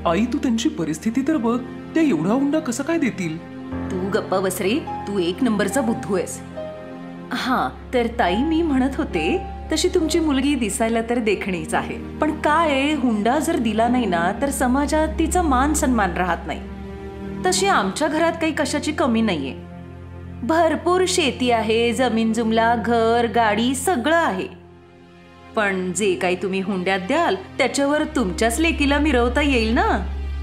आई तू त्यांची परिस्थिती तर बघ, त्या एवढा हुंडा कसं काय देतील? तू गप्पा बस रे, तू एक नंबरचा बुद्धू आहेस. हा तर ताई, मी म्हणत होते तशी तुमची मुलगी दिसायला तर देखणीच आहे, पण काय हुंडा जर दिला नाही ना तर समाजात तिचा मान सन्मान राहत नाही. तशी आमच्या घरात काही कशाची कमी नाहीये. भरपूर शेती आहे, जमीन जुमला, घर गाडी सगळं आहे. पण जे काही तुम्ही हुंड्यात द्याल त्याच्यावर तुमच्याच लेकीला मिरवता येईल ना.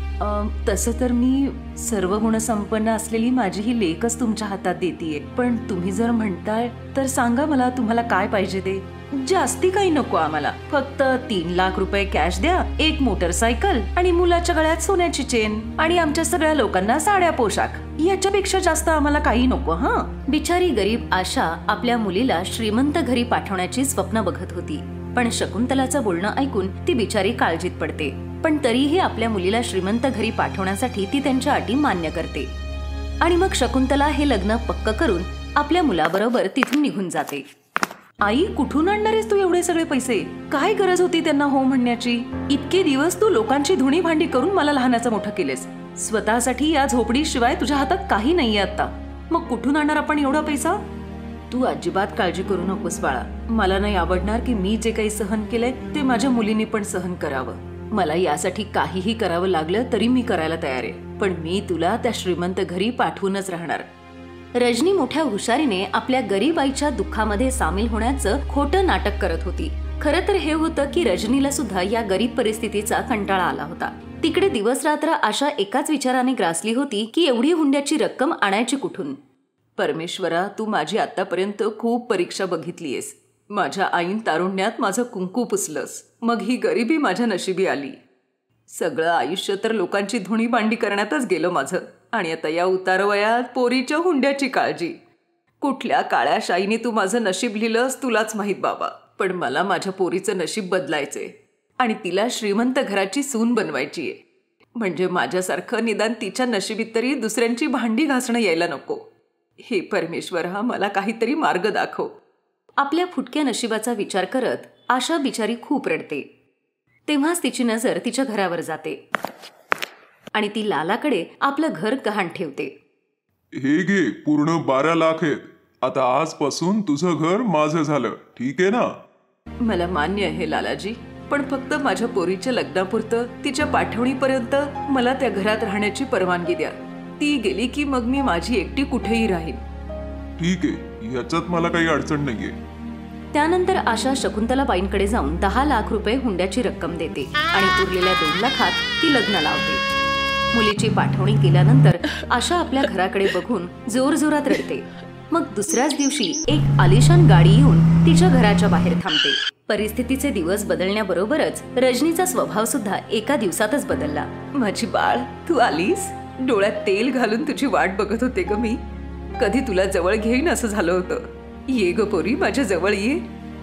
तसं तर मी सर्व गुणसंपन्न असलेली माझी ही लेकच तुमच्या हातात देतीये, पण तुम्ही जर म्हणताय तर सांगा मला तुम्हाला काय पाहिजे ते. जास्ती काही नको आम्हाला, फक्त 3 लाख रुपये कॅश द्या, एक मोटरसायकल आणि मुलाच्या गळ्यात सोन्याची चेन आणि आमच्या सगळ्या लोकांना साड्या पोशाख. याच्यापेक्षा जास्त आम्हाला काही नको. हा, बिचारी गरीब आशा आपल्या मुलीला श्रीमंत घरी पाठवण्याची स्वप्न बघत होती, पण शकुंतलाचं बोलणं ऐकून ती बिचारी काळजीत पडते. पण तरीही आपल्या मुलीला श्रीमंत घरी पाठवण्यासाठी ती त्यांच्या अटी मान्य करते आणि मग शकुंतला हे लग्न पक्क करून आपल्या मुलाबरोबर तिथून निघून जाते. आई, कुठून आणणार आहेस तू एवढे सगळे पैसे? काय गरज होती त्यांना हो म्हणण्याची? इतके दिवस तू लोकांची धुणी भांडी करून मला लहानाचं मोठं केलेस. स्वतःसाठी या झोपडीशिवाय तुझ्या हातात काही नाहीये आता. मग कुठून आणणार आपण एवढा पैसा? तू अजिबात काळजी करू नकोस बाळा. मला नाही आवडणार की मी जे काही सहन केलंय ते माझ्या मुलींनी पण सहन करावं. मला यासाठी काहीही करावं लागलं तरी मी करायला तयार आहे, पण मी तुला त्या श्रीमंत घरी पाठवूनच राहणार. रजनी मोठ्या हुशारीने आपल्या गरीब आईच्या दुःखामध्ये सामील होण्याचं खोटं नाटक करत होती. खरं तर हे होतं की रजनीला सुद्धा या गरीब परिस्थितीचा कंटाळा आला होता. तिकडे दिवस रात्र आशा एकाच विचाराने ग्रासली होती की एवढी हुंड्याची रक्कम आणायची कुठून. परमेश्वरा, तू माझी आतापर्यंत खूप परीक्षा बघितलीयस. माझ्या आईन तारुण्यात माझं कुंकू पुसलंस, मग ही गरिबी माझ्या नशिबी आली. सगळं आयुष्य तर लोकांची धुणी भांडी करण्यातच गेलं माझं, आणि आता या उतारवयात पोरीच्या हुंड्याची काळजी. कुठल्या काळ्या शाईने तू माझं नशीब लिहिलंस तुलाच माहीत बाबा. पण मला माझ्या पोरीचं नशीब बदलायचंय आणि तिला श्रीमंत घराची सून बनवायची आहे. म्हणजे माझ्यासारखं निदान तिच्या नशिबीत तरी दुसऱ्यांची भांडी घासणं यायला नको. हे परमेश्वर, हा मला काहीतरी मार्ग दाखव. आपल्या फुटक्या नशिबाचा विचार करत आशा बिचारी खूप रडते. तेव्हाच तिची नजर तिच्या घरावर जाते आणि ती लालाकडे आपलं घर गहाण ठेवते. हे घे, पूर्ण 12 लाख आहेत. आता आजपासून तुझं घर माझं झालं, ठीक आहे ना? मला मान्य आहे लालाजी, पण फक्त माझ्या पोरीच्या लग्नापुरतं तिच्या पाठवणीपर्यंत मला त्या घरात राहण्याची परवानगी द्या. ती गेली की मग मी माझी एकटी कुठेही राहीन. ठीक आहे, याच्यात मला काही अडचण नाहीये. त्यानंतर आशा शकुंतलाबाईंकडे जाऊन 10 लाख रुपये हुंड्याची रक्कम देते आणि उरलेल्या 2 लाखात ती लग्न लावते. मुलीची पाठवणी केल्यानंतर आशा आपल्या घराकडे बघून जोरजोरात रडते. मग दुसऱ्याच दिवशी एक आलिशान गाडी येऊन तिच्या घराच्या बाहेर थांबते. परिस्थितीचे दिवस बदलण्याबरोबरच रजनीचा स्वभाव सुद्धा एका दिवसातच बदलला. माझी बाळ, तू आलीस? डोळ्यात तेल घालून तुझी वाट बघत होते ग मी. कधी तुला जवळ घेईन असं झालं होतं. ये ग पोरी, माझ्या जवळ ये.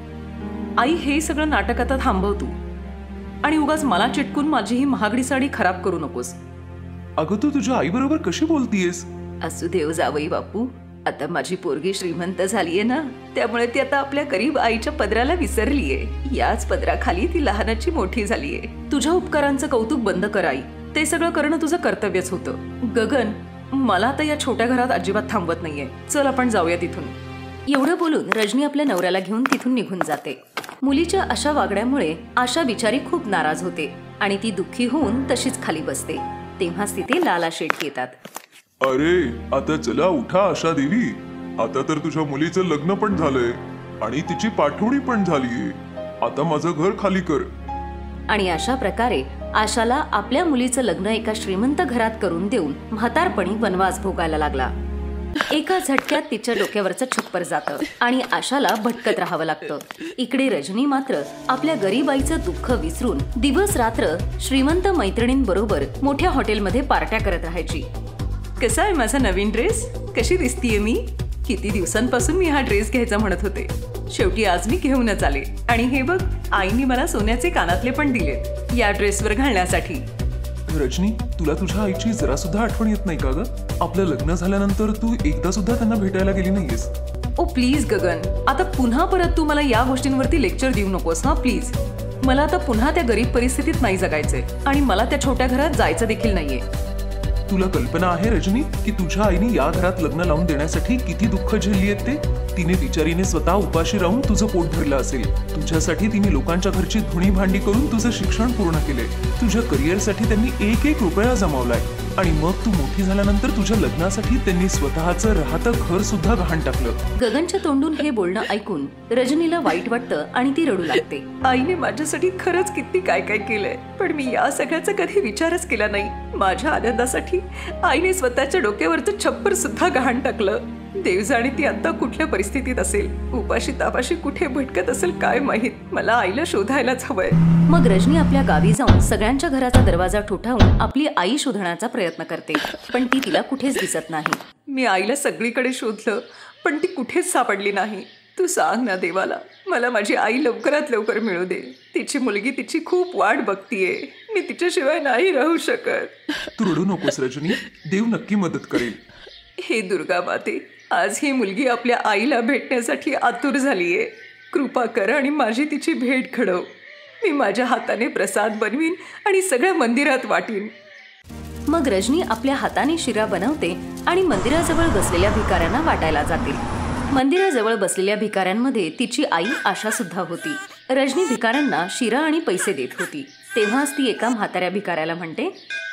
आई, हे सगळं नाटक आता थांबव तू, आणि उगाच मला चिटकून माझी ही महागडी साडी खराब करू नकोस. अगं, तू तुझ्या आई बरोबर कशी बोलतीयस? असू देव जावई बापू, आता माझी पोरगी श्रीमंत झालीये ना, त्यामुळे ती आता आपल्या गरीब आईच्या पदराला विसरलीये. याच पदराखाली ती लहानाची मोठी झालीये. तुझ्या उपकारांचं कौतुक बंद कर आई, ते सगळं करणं तुझं कर्तव्यच होतं. गगन, मला आता या छोट्या घरात अजिबात थांबवत नाहीये. चल आपण जाऊया तिथून. एवढं बोलून रजनी आपल्या नवऱ्याला घेऊन तिथून निघून जाते. मुलीच्या अशा वागण्यामुळे आशा बिचारी खूप नाराज होते आणि ती दुःखी होऊन तशीच खाली बसते. तेव्हाच तिथे लाला शेठ येतात. अरे, आता चला उठा आशा देवी. आता तर तुझ्या मुलीचं लग्न पण झालंय आणि तिची पाठवणी पण झालीये. आता माझं घर खाली कर. आणि अशा प्रकारे आशाला आपल्या मुलीचं लग्न एका श्रीमंत घरात करून देऊन म्हातारपणी वनवास भोगायला लागला. एका झटक्यात तिच्या डोक्यावरचं छप्पर जातं आणि आशाला भटकत राहावं लागतं. इकडे रजनी मात्र आपल्या गरीब आईचं दुःख विसरून दिवस रात्र श्रीमंत मैत्रिणींबरोबर मोठ्या हॉटेलमध्ये पार्ट्या करत राहायची. कसा आहे माझा नवीन ड्रेस? कशी दिसतीये मी? किती दिवसांपासून मी हा ड्रेस घ्यायचा म्हणत होते. शेवटी आज मी घेऊनच आले. आणि हे बघ, आईनी मला सोन्याचे कानातले पण दिलेत या ड्रेसवर घालण्यासाठी. रजनी, तुला तुझ्या आईची जरा सुद्धा आठवण येत नाही का ग? आपलं लग्न झाल्यानंतर तू एकदा सुद्धा त्यांना भेटायला गेली नाहीयेस. ओ प्लीज गगन, आता पुन्हा परत तू मला या गोष्टींवरती लेक्चर देऊ नकोस हा प्लीज. मला आता पुन्हा त्या गरीब परिस्थितीत नाही जगायचंय आणि मला त्या छोट्या घरात जायचं देखील नाहीये. तुला कल्पना आहे रजनी की तुझ्या आईने या घरात लग्न लावून देण्यासाठी किती दुःख झेलली आहेत ते? तिने बिचारीने स्वतः उपाशी राहून तुझं पोट भरलं असेल. तुझ्यासाठी तिने लोकांच्या घरची धुणी भांडी करून तुझं शिक्षण पूर्ण केले. तुझ्या करिअरसाठी त्यांनी एक एक रुपया जमावलाय आणि मग तू मोठी झाल्यानंतर तुझ्या लग्नासाठी त्यांनी स्वतःचं राहतं घर सुद्धा गहाण टाकलं. गगनच्या तोंडून हे बोलणं ऐकून रजनीला वाईट वाटतं आणि ती रडू लागते. आईने माझ्यासाठी खरंच किती काय काय केलंय, पण मी या सगळ्याचा कधी विचारच केला नाही. माझ्या आनंदासाठी आईने स्वतःच्या डोक्यावरचं छप्पर सुद्धा गहाण टाकलं. देव जाणे ती आता कुठल्या परिस्थितीत असेल, उपाशी तापाशी कुठे भटकत असेल काय माहित. मला आईला शोधायलाच हवंय. मग रजनी आपल्या गावी जाऊन सगळ्यांच्या घराचा दरवाजा ठोठावून आपली आई शोधण्याचा प्रयत्न करते, पण ती तिला कुठेच दिसत नाही. मी आईला सगळीकडे शोधलं, पण ती कुठेच सापडली नाही. तू सांग ना देवाला, मला माझी आई लवकरात लवकर मिळू दे. तिची मुलगी तिची खूप वाट बघतीये. मी तिच्याशिवाय नाही राहू शकत. तू रडू नकोस रजनी, देव नक्की मदत करेल. हे दुर्गा माते, आज ही मुलगी आपल्या आईला भेटण्यासाठी आतुर झालीये. कृपा कर आणि माझी तिची भेट घडव. मी माझ्या हाताने प्रसाद बनवीन आणि सगळ्या मंदिरात वाटीन. मग रजनी आपल्या हाताने शिरा बनवते आणि मंदिराजवळ बसलेल्या भिकाऱ्यांना वाटायला जाते. मंदिराजवळ बसलेल्या भिकाऱ्यांमध्ये तिची आई आशा सुद्धा होती. रजनी भिकाऱ्यांना शिरा आणि पैसे देत होती. तेव्हाच ती एका म्हाताऱ्या भिकाऱ्याला म्हणते,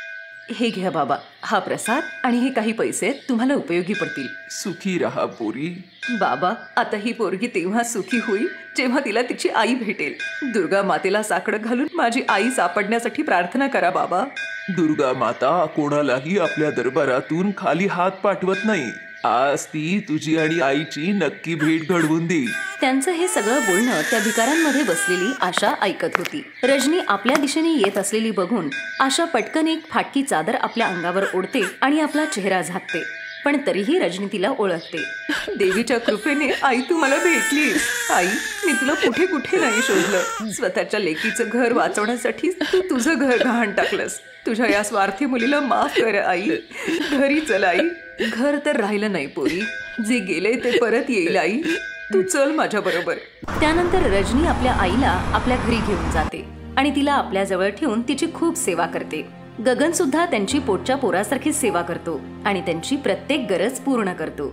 हे घ्या बाबा, हा प्रसाद आणि हे काही पैसे तुम्हाला उपयोगी पडतील. सुखी राहा पोरी. बाबा, आता ही पोरगी तेव्हा सुखी होईल जेव्हा तिला तिची आई भेटेल. दुर्गा मातेला साकडं घालून माझी आई सापडण्यासाठी प्रार्थना करा बाबा. दुर्गा माता कोणालाही आपल्या दरबारातून खाली हात पाठवत नाही. आज ती तुझी आणि आईची नक्की भेट घडवून देईल. त्यांचं हे सगळं बोलणं त्या भिकाऱ्यांमध्ये बसलेली आशा ऐकत होती. रजनी आपल्या दिशेने येत असलेली बघून आशा पटकन एक फाटकी चादर आपल्या अंगावर ओढते आणि आपला चेहरा झाकते, पण तरीही रजनी तिला ओळखते. देवीच्या कृपेने आई तू मला भेटलीस. आई, मी तुला कुठे कुठे नाही शोधलं. स्वतःच्या लेकीचं घर वाचवण्यासाठी तू तुझं घर गहाण टाकलंस. तुझ्या या स्वार्थी मुलीला माफ कर आई. घरी चल आई. घर तर राहिलं नाही पोरी, जे गेले ते परत येईल आई. तू चल माझ्या बरोबर. त्यानंतर रजनी आपल्या आईला आपल्या घरी घेऊन जाते आणि तिला आपल्या जवळ ठेवून तिची खूप सेवा करते. गगन सुद्धा त्यांची पोटच्या पोरासारखी सेवा करतो आणि त्यांची प्रत्येक गरज पूर्ण करतो.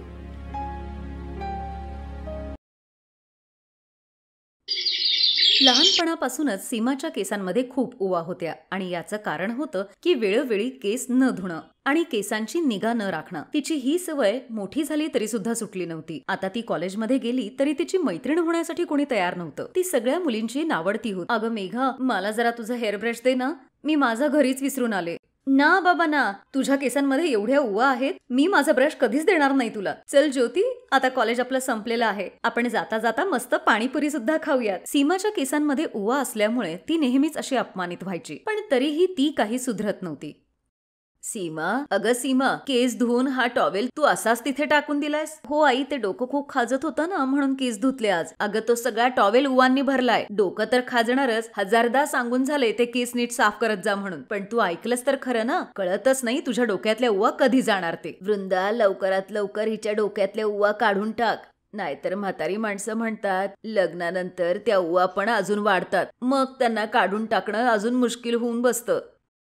लहानपणापासूनच सीमाच्या केसांमध्ये खूप उवा होत्या आणि याचं कारण होतं की वेळोवेळी केस न धुणं आणि केसांची निगा न राखणं. तिची ही सवय मोठी झाली तरी सुद्धा सुटली नव्हती. आता ती कॉलेजमध्ये गेली तरी तिची मैत्रीण होण्यासाठी कोणी तयार नव्हतं. ती सगळ्या मुलींची नावडती होती. अगं मेघा, मला जरा तुझं हेअर ब्रश दे ना, मी माझा घरीच विसरून आले. ना बाबा ना, तुझ्या केसांमध्ये एवढ्या उवा आहेत, मी माझा ब्रश कधीच देणार नाही तुला. चल ज्योती, आता कॉलेज आपलं संपलेलं आहे, आपण जाता जाता मस्त पाणीपुरी सुद्धा खाऊयात. सीमाच्या केसांमध्ये उवा असल्यामुळे ती नेहमीच अशी अपमानित व्हायची, पण तरीही ती काही सुधरत नव्हती. सीमा, अगं सीमा, केस धुवून हा टॉवेल तू असाच तिथे टाकून दिलायस? हो आई, ते डोकं खूप खाजत होतं ना, म्हणून केस धुतले आज. अगं तो सगळा टॉवेल उवांनी भरलाय. डोकं तर खाजणारच, हजारदा सांगून झाले ते केस नीट साफ करत जा म्हणून, पण तू ऐकलंस तर खरं ना. कळतच नाही तुझ्या डोक्यातल्या उवा कधी जाणार ते. वृंदा, लवकरात लवकर हिच्या डोक्यातल्या उवा काढून टाक, नाहीतर म्हातारी माणसं म्हणतात लग्नानंतर त्या उवा पण अजून वाढतात, मग त्यांना काढून टाकणं अजून मुश्किल होऊन बसतं.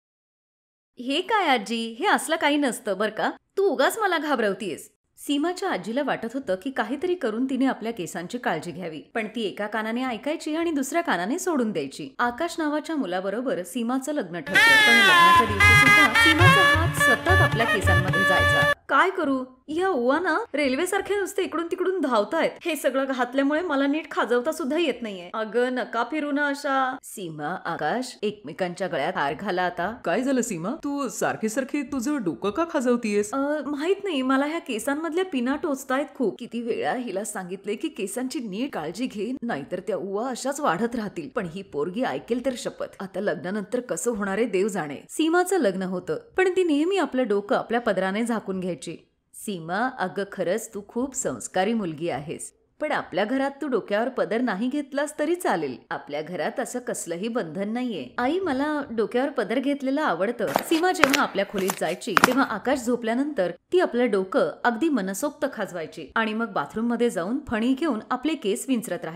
हे काय आजी, हे असलं काही नसतं बर का, तू उगाच मला घाबरवतीयस. सीमाच्या आजीला वाटत होतं की काहीतरी करून तिने आपल्या केसांची काळजी घ्यावी, पण ती एका कानाने ऐकायची आणि दुसऱ्या कानाने सोडून द्यायची. आकाश नावाच्या मुलाबरोबर सीमाचं लग्न ठरलं, पण लग्नाच्या दिवशी सुद्धा सीमाचा हात सतत आपल्या केसांमध्ये जायचा. काय करू, या उवा ना रेल्वे सारखे नुसते इकडून तिकडून धावतायत. हे सगळं घातल्यामुळे मला नीट खाजवता सुद्धा येत नाहीये. अगं नका फिरू ना अशा. सीमा, आकाश, एकमेकांच्या गळ्यात हार घाला आता. काय झालं सीमा, तू सारखे सारखे तुझं डोकं का खाजवतीयस? माहित नाही, मला ह्या केसांमधल्या पिना टोचतायत खूप. किती वेळा हिला सांगितले की केसांची नीट काळजी घे, नाहीतर त्या उवा अशाच वाढत राहतील, पण ही पोरगी ऐकेल तर शपथ. आता लग्नानंतर कसं होणार आहे देव जाणे. सीमाचं लग्न होतं, पण ती नेहमी आपलं डोकं आपल्या पदराने झाकून घ्यायची. सीमा, अगं खरंच तू खूप संस्कारी मुलगी आहेस, पण आपल्या घरात तू डोक्यावर पदर नाही घेतलास तरी चालेल. आपल्या घरात असं कसलंही बंधन नाहीये. आई, मला डोक्यावर पदर घेतलेलं आवडतं. सीमा जेव्हा आपल्या खोलीत जायची तेव्हा आकाश झोपल्यानंतर ती आपलं डोकं अगदी मनसोक्त खाजवायची आणि मग बाथरूम मध्ये जाऊन फणी घेऊन आपले केस विंचरत राहायची.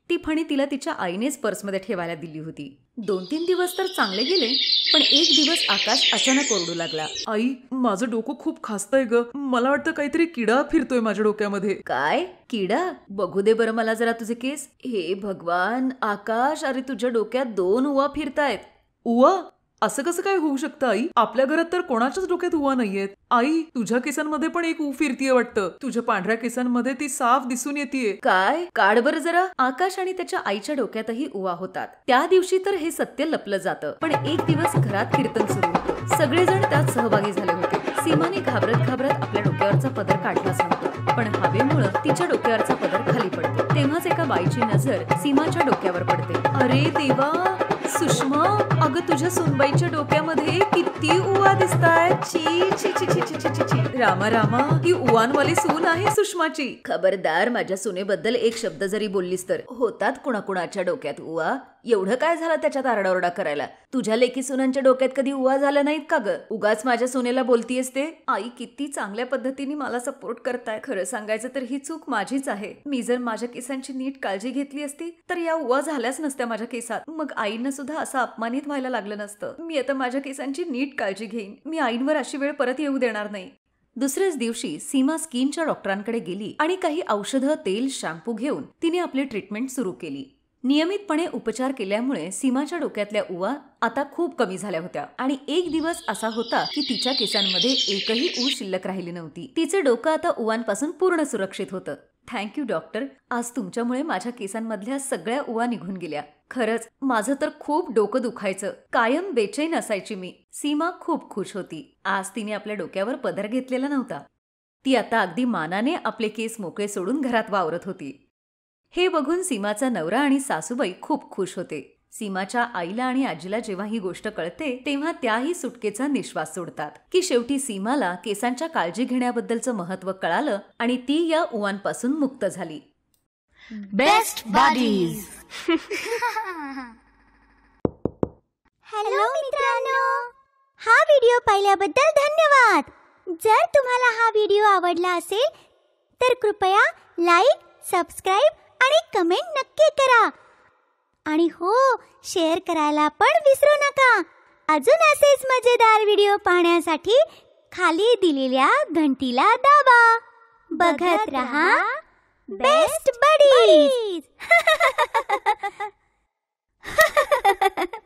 ती फणी तिला तिच्या आईनेच पर्समध्ये ठेवायला दिली होती. 2-3 दिवस तर चांगले गेले, पण एक दिवस आकाश अचानक ओरडू लागला. आई, माझं डोकं खूप खास्तंय ग. मला वाटतं काहीतरी किडा फिरतोय माझ्या डोक्यामध्ये. काय किडा? बघू दे बरं मला जरा तुझे केस. हे भगवान आकाश, अरे तुझ्या डोक्यात 2 उवा फिरतायत. उवा? असं कसं काय होऊ शकतं आई? आपल्या घरात तर कोणाच्याच डोक्यात उवा नाहीयेत. आई, तुझ्या केसांमध्ये पण एक ऊ फिरतीये वाटतं. तुझ्या पांढऱ्या केसांमध्ये ती साफ दिसून येतेय. काय? काढ बरं जरा. आकाश आणि त्याच्या आईच्या डोक्यातही उवा होतात. त्या दिवशी तर हे सत्य लपलं जातं. पण एक दिवस घरात कीर्तन सुरू होतं. सगळेजण त्यात सहभागी झाले होते. सीमाने घाबरत घाबरत आपल्या डोक्यावरचा पदर काढलाच नव्हता, पण हवेमुळं तिच्या डोक्यावरचा पदर खाली पडतो. तेव्हाच एका बाईची नजर सीमाच्या डोक्यावर पडते. अरे देवा, सुषमा, अगं तुझ्या सुनबाईच्या डोक्यामध्ये किती उवा दिसतायत. छी छी छी छी छी छी छी. रामा रामा, ही उवानवाली सून आहे सुषमाची. खबरदार, माझ्या सुनेबद्दल एक शब्द जरी बोललीस तर. होतात कुणाकुणाच्या डोक्यात उवा. एवढं काय झालं त्याच्यात आरडाओरडा करायला? तुझ्या लेकी सुनांच्या डोक्यात कधी उवा झाला नाहीत का ग? उगाच माझ्या सुनेला बोलतीयस ते. आई किती चांगल्या पद्धतीने मला सपोर्ट करताय. खरं सांगायचं तर ही चूक माझीच आहे. मी जर माझ्या केसांची नीट काळजी घेतली असती तर या उवा झाल्याच नसत्या माझ्या केसात. मग आईनं सुद्धा असं अपमानित व्हायला लागलं नसतं. मी आता माझ्या केसांची नीट काळजी घेईन. मी आईंवर अशी वेळ परत येऊ देणार नाही. दुसऱ्याच दिवशी सीमा स्किनच्या डॉक्टरांकडे गेली आणि काही औषधं, तेल, शॅम्पू घेऊन तिने आपली ट्रीटमेंट सुरू केली. नियमितपणे उपचार केल्यामुळे सीमाच्या डोक्यातल्या उवा आता खूप कमी झाल्या होत्या आणि एक दिवस असा होता की तिच्या केसांमध्ये एकही ऊ शिल्लक राहिली नव्हती. तिचं डोकं आता उवांपासून पूर्ण सुरक्षित होतं. Thank you doctor. आज तुमच्यामुळे माझ्या केसांमधल्या सगळ्या उवा निघून गेल्या. खरंच माझं तर खूप डोकं दुखायचं. कायम बेचैन असायची मी. सीमा खूप खुश होती. आज तिने आपल्या डोक्यावर पदर घेतलेला नव्हता. ती आता अगदी मानाने आपले केस मोकळे सोडून घरात वावरत होती. हे बघून सीमाचा नवरा आणि सासूबाई खूप खुश होते. सीमाच्या आईला आणि आजीला जेव्हा ही गोष्ट कळते तेव्हा त्याही सुटकेचा निश्वास सोडतात की शेवटी सीमाला केसांच्या काळजी घेण्याबद्दलचं महत्त्व कळालं आणि ती या उवांपासून मुक्त झाली. Best buddies. हॅलो मित्रांनो, हा व्हिडिओ पाहिल्याबद्दल धन्यवाद. जर तुम्हाला हा व्हिडिओ आवडला असेल तर कृपया लाईक, सबस्क्राईब आणि कमेंट नक्की करा. आणि हो, शेअर करायला पण विसरू नका. अजून असेच मजेदार व्हिडिओ पाहण्यासाठी खाली दिलेल्या घंटीला दाबा. बघत रहा बेस्ट बडीज.